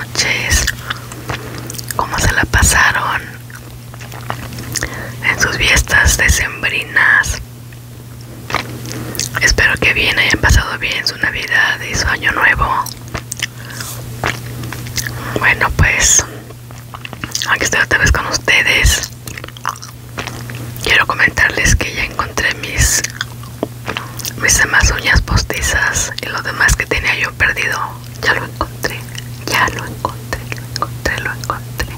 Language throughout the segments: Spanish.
noches. ¿Cómo se la pasaron en sus fiestas decembrinas? Espero que bien, hayan pasado bien su Navidad y su Año Nuevo. Bueno, pues aquí estoy otra vez con ustedes. Quiero comentarles que ya encontré mis demás uñas postizas y lo demás que tenía yo perdido. Ya lo encontré, lo encontré.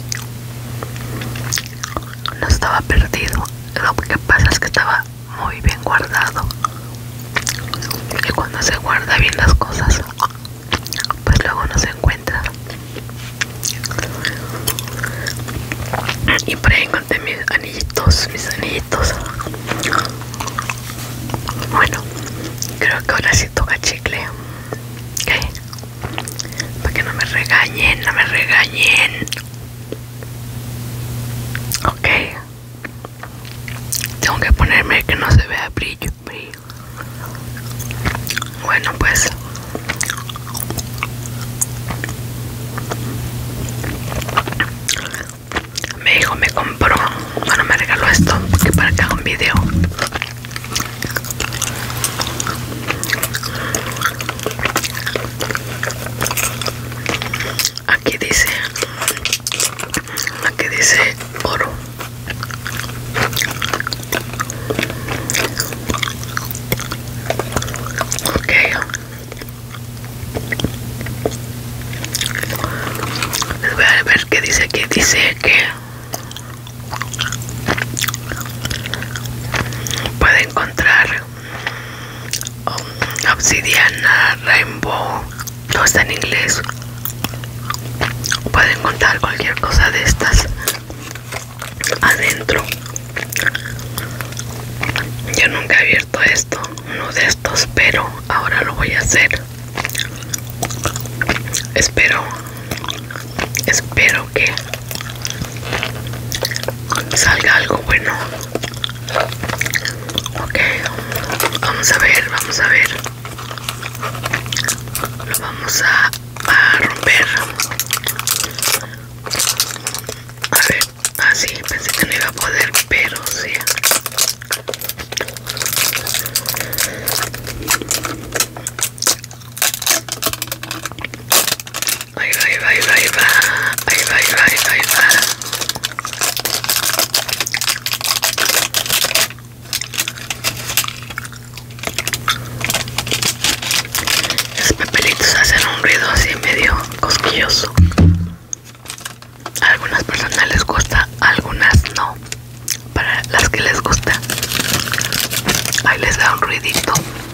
No estaba perdido, lo que pasa es que estaba muy bien guardado. Y cuando se guarda bien las cosas, pues luego no se encuentra. Y por ahí encontré mis anillitos. Bueno, creo que ahora sí toca chicle. Ok, para que no me regañen, Ok, tengo que ponerme que no se vea brillo. Bueno, pues mi hijo me compró, bueno, me regaló esto que para que haga un video. Aquí dice oro. Ok, les voy a ver qué dice aquí. Dice que puede encontrar obsidiana, rainbow, todo está en inglés. Puede encontrar cualquier cosa de estas adentro. Yo nunca he abierto uno de estos, pero ahora lo voy a hacer. Espero que salga algo bueno. Ok, vamos a ver. Lo vamos a romper. A ver, así pensé que no iba a poder, pero sí. Ahí va. Esos papelitos hacen un ruido así medio cosquilloso. A algunas personas les gusta, a algunas no. Para las que les gusta, ahí les da un ruidito.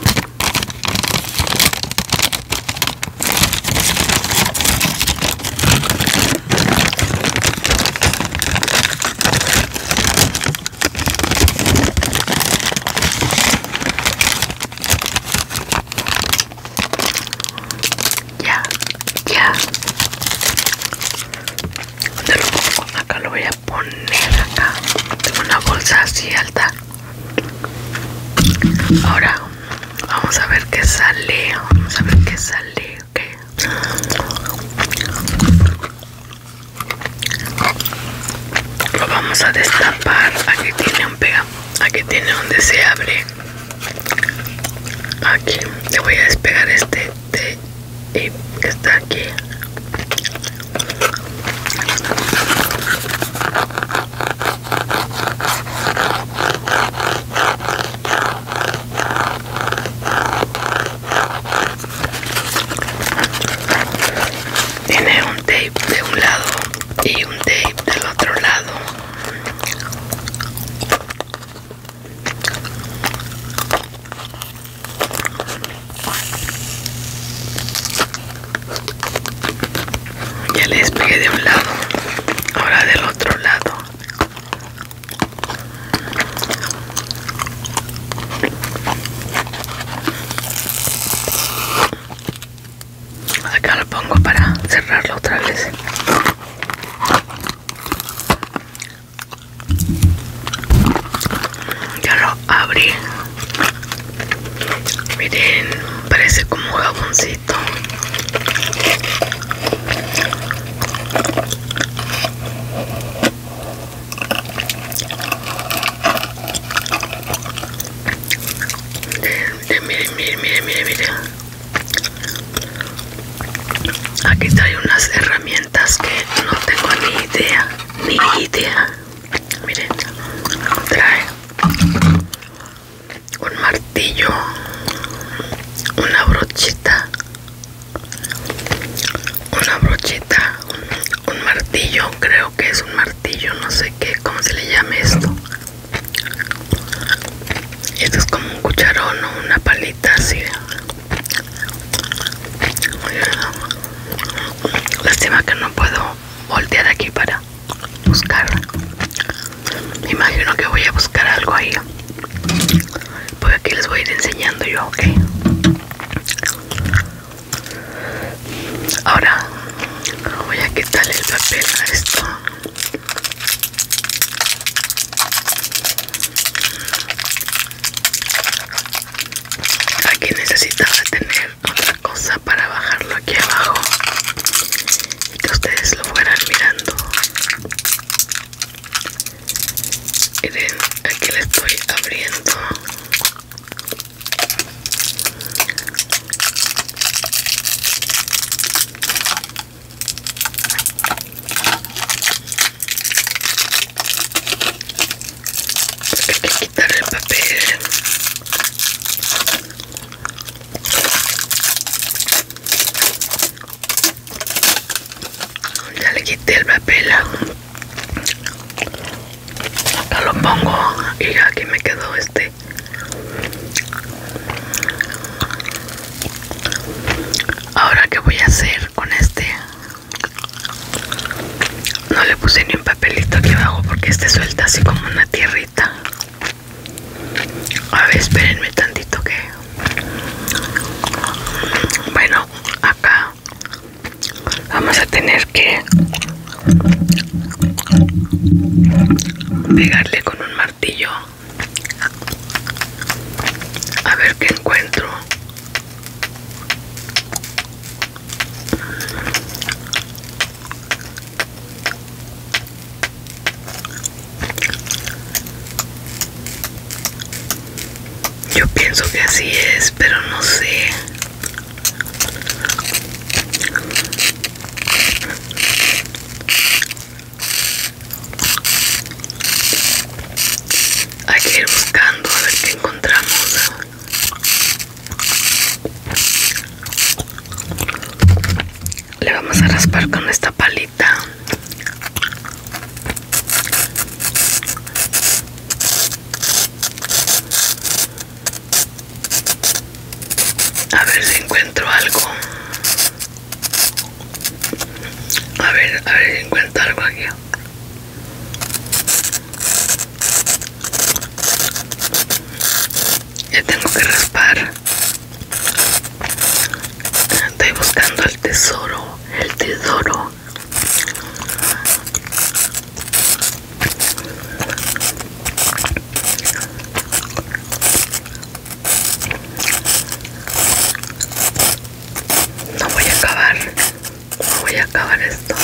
Ya. ¿Dónde lo pongo? Acá lo voy a poner acá. Tengo una bolsa así alta. Ahora vamos a ver qué sale. Okay. Lo vamos a destapar. Aquí tiene donde se abre. Aquí le voy a despegar este tape que está aquí. Tiene un tape de un lado y un tape del otro lado. Ya le despegué de un lado, ahora del otro lado. Acá lo pongo para cerrarlo otra vez. Ya lo abrí. Miren, parece como un jaboncito. Mire. Aquí trae unas herramientas que no tengo ni idea. Miren, trae un martillo, una brochita, un martillo, creo que es un martillo, no sé qué, cómo se le llame esto. Esto es como un cucharón o una palita así. Lástima que no puedo voltear aquí para buscar. Me imagino que voy a buscar algo ahí. Pues aquí les voy a ir enseñando yo, ok. Ahora voy a quitarle el papel a esto. Aquí necesitaba tener otra cosa para bajarlo aquí abajo y que ustedes lo fueran mirando. Miren, aquí le estoy abriendo. Hay que quitar el papel. Ya le quité el papel. Acá lo pongo y aquí me quedó este. Ahora, ¿qué voy a hacer con este? No le puse ni un papelito aquí abajo porque este suelta así como una tierrita. A ver, espérenme tantito que... Bueno, acá vamos a tener que pegarle con un martillo. A ver qué encuentro. Yo pienso que así es, pero no sé. Hay que ir buscando a ver qué encontramos. Le vamos a raspar con esta palita. A ver si encuentro algo. A ver si encuentro algo aquí. Ya tengo que raspar. Estoy buscando el tesoro. No voy a acabar esto.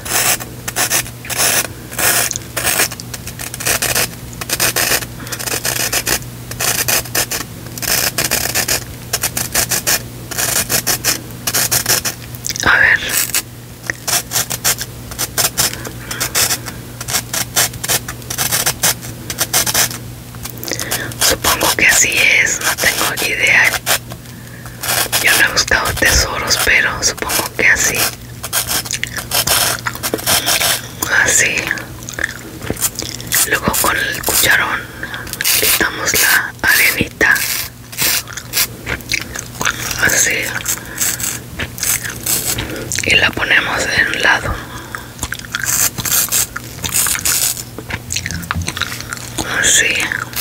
A ver. Supongo que así es, no tengo idea. Yo no he buscado tesoros, pero supongo que así. Así. Luego con el cucharón quitamos la arenita. Así. Y la ponemos en un lado. Así.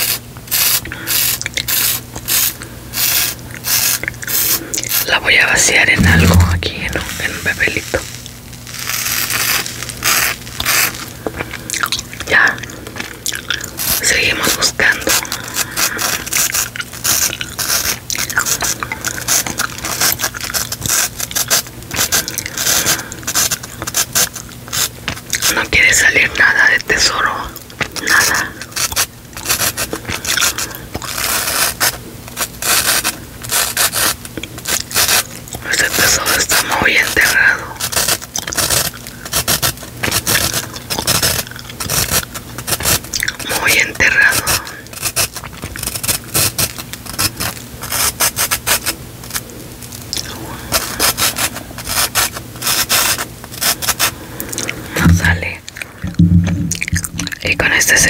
La voy a vaciar en algo aquí, en un papelito. Ya. Seguimos buscando. No quiere salir nada de tesoro. Nada.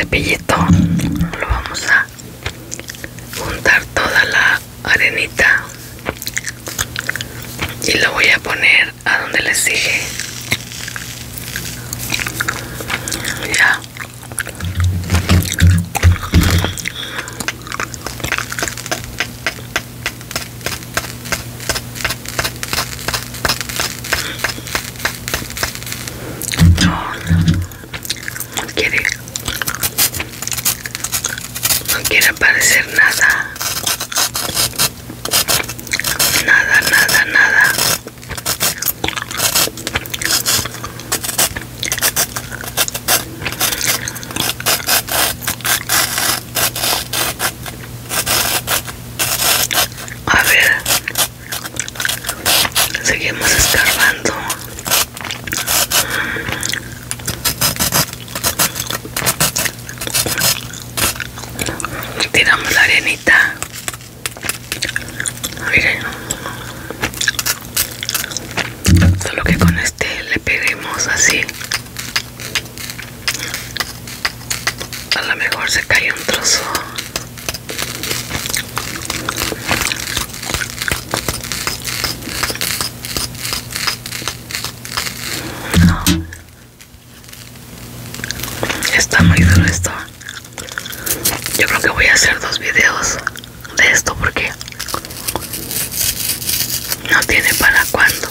cepillito lo vamos a juntar toda la arenita y lo voy a poner a donde les dije. Ya. No quiere aparecer nada. Nada, nada, nada. A ver, seguimos escarbando. Tiramos la arenita. Miren, solo que con este le peguemos así. A lo mejor se cae un trozo. No. Está muy duro esto. Yo creo que voy a hacer 2 videos de esto porque no tiene para cuándo.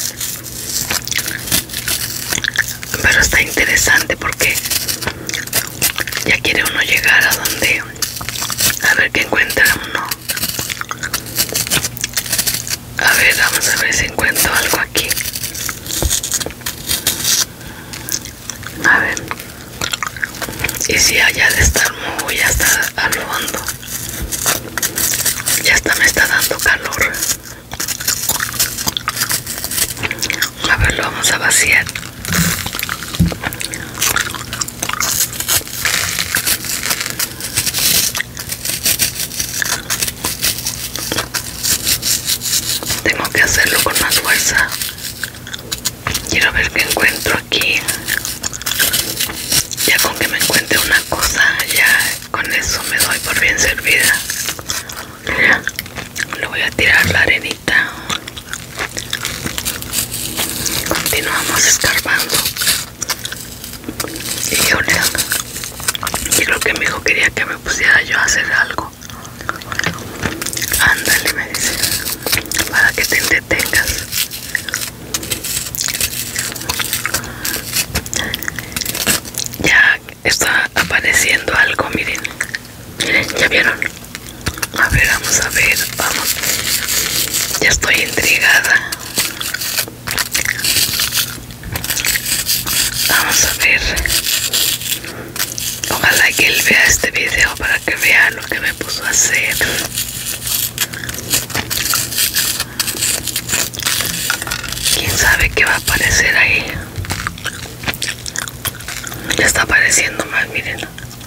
Pero está interesante porque ya quiere uno llegar a donde, a ver qué encuentra uno. A ver, vamos a ver si encuentro algo aquí. A ver. Y si allá de estar muy hasta al fondo. Ya hasta me está dando calor. A ver, lo vamos a vaciar. Tengo que hacerlo con más fuerza. Quiero ver qué encuentro aquí. Ya con que me encuentre una cosa, ya con eso me doy por bien servida. Mira, le voy a tirar la arenita. Continuamos escarbando. Híjole, yo creo que mi hijo quería que me pusiera yo a hacer algo. Ándale, me dice, para que te entretengas. Ya está apareciendo algo, miren. Miren, ¿ya vieron? A ver, vamos a ver, vamos. Ya estoy intrigada. Vamos a ver. Ojalá que él vea este video para que vea lo que me puso a hacer. ¿Quién sabe qué va a aparecer ahí? Ya está apareciendo más, miren.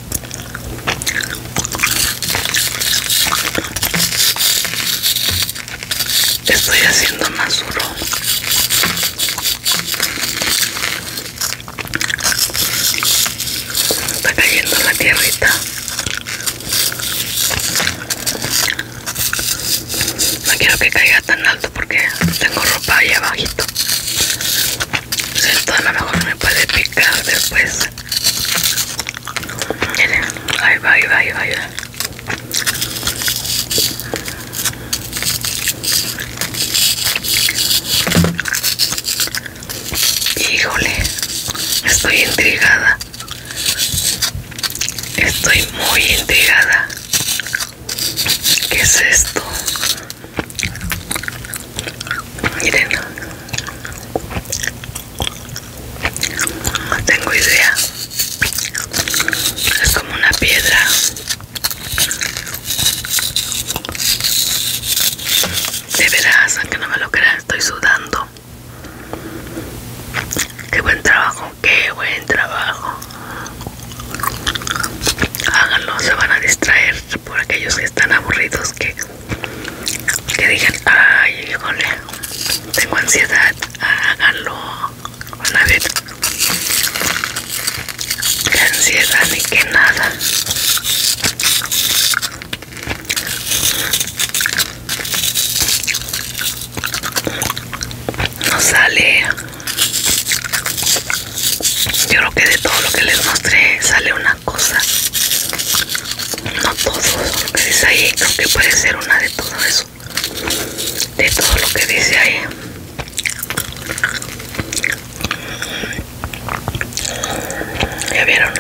Estoy haciendo más duro. Está cayendo la tierrita. No quiero que caiga tan alto porque tengo ropa ahí abajito. Esto a lo mejor me puede picar después. Miren, ahí va, ahí va, ahí va, ahí va. Híjole, estoy intrigada. Estoy muy intrigada. ¿Qué es esto? Miren, no tengo idea. Es como una piedra. De veras, aunque no me lo crean, estoy sudando. Qué buen trabajo, qué buen trabajo. Háganlo, se van a distraer por aquellos que están aburridos, que digan, ay, híjole, tengo ansiedad. Háganlo. Van a ver. Qué ansiedad ni que nada. nada. No sale. Yo creo que de todo lo que les mostré sale una cosa. No todo lo que dice ahí, creo que puede ser una de todo eso. De todo lo que dice ahí. ¿Ya vieron?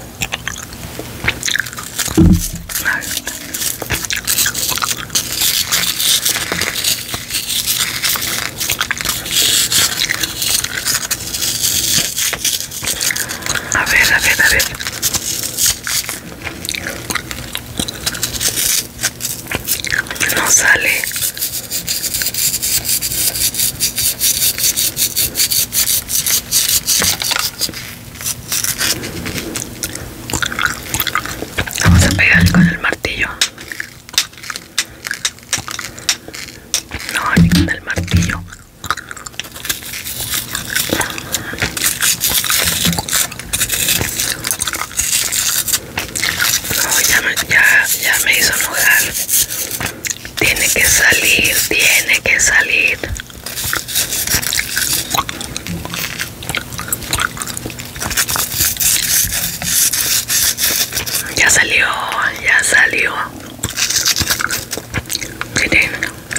A ver, a ver, a ver. No sale. Vamos a pegarle con el martillo. No, ni con el martillo. Ya me hizo enojar. Tiene que salir, tiene que salir. Ya salió, ya salió. Miren.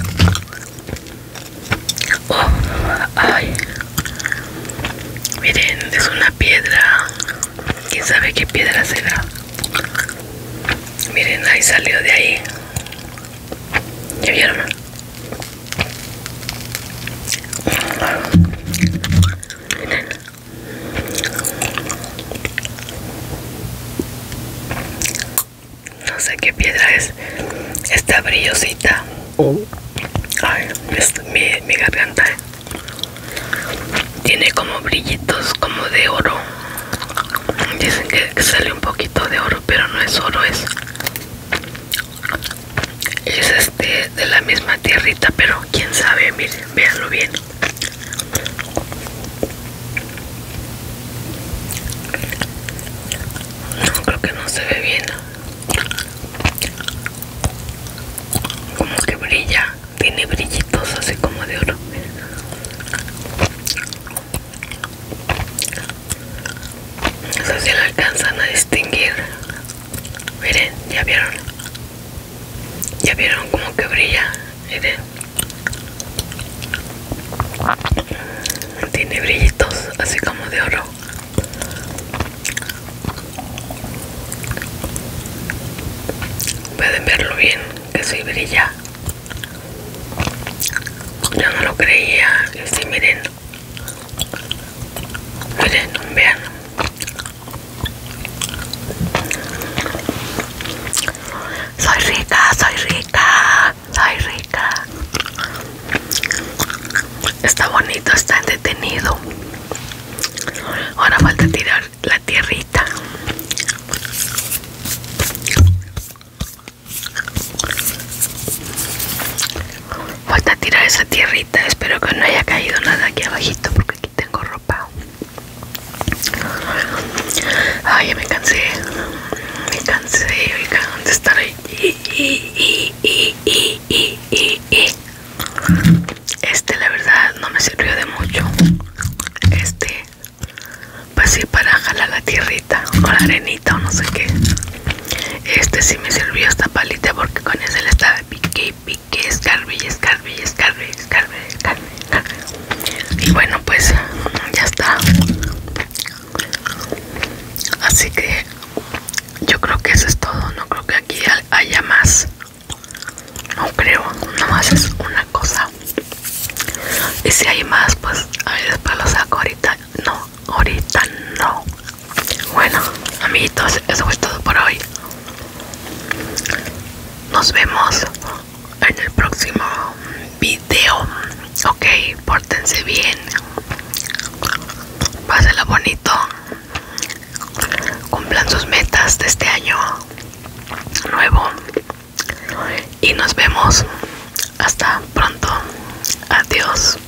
Oh, ay. Miren, es una piedra. ¿Quién sabe qué piedra será? Miren, ahí salió de ahí. ¿Ya vieron? Miren. No sé qué piedra es. Está brillosita. Ay, mi garganta. Tiene como brillitos, como de oro. Dicen que sale un poquito de oro, pero no es oro, es de la misma tierrita, pero quién sabe. Miren, véanlo bien. No, creo que no se ve bien. Como que brilla, tiene brillitos así como de oro. No sé si lo alcanzan a distinguir. Miren, ya vieron. Ya vieron como que brilla. Miren. Tiene brillitos así como de oro. Pueden verlo bien, que sí brilla. Yo no lo creía. Y sí, miren. Miren, vean. Soy rica, soy rica, soy rica. Está bonito, está entretenido. Ahora falta tirar la tierrita. Falta tirar esa tierrita. Espero que no haya caído nada aquí abajito, porque aquí tengo ropa. Ay, ya me cansé. Me cansé, oigan, de estar ahí. La verdad no me sirvió de mucho. Pues sí, para jalar la tierrita o la arenita o no sé qué. Sí me sirvió esta palita, porque con ese le estaba pique y pique, escarbe y escarbe y escarbe, escarbe, escarbe. Y bueno, pues ya está. Así que yo creo que eso es todo. No creo que aquí haya más. No creo, nomás es una cosa. Y si hay más, pues a ver, después lo saco. Ahorita no, ahorita no. Bueno, amiguitos, eso fue todo por hoy. Nos vemos en el próximo video. Ok, pórtense bien. Pásenla bonito. Cumplan sus metas de este año nuevo. Y nos vemos. Hasta pronto. Adiós.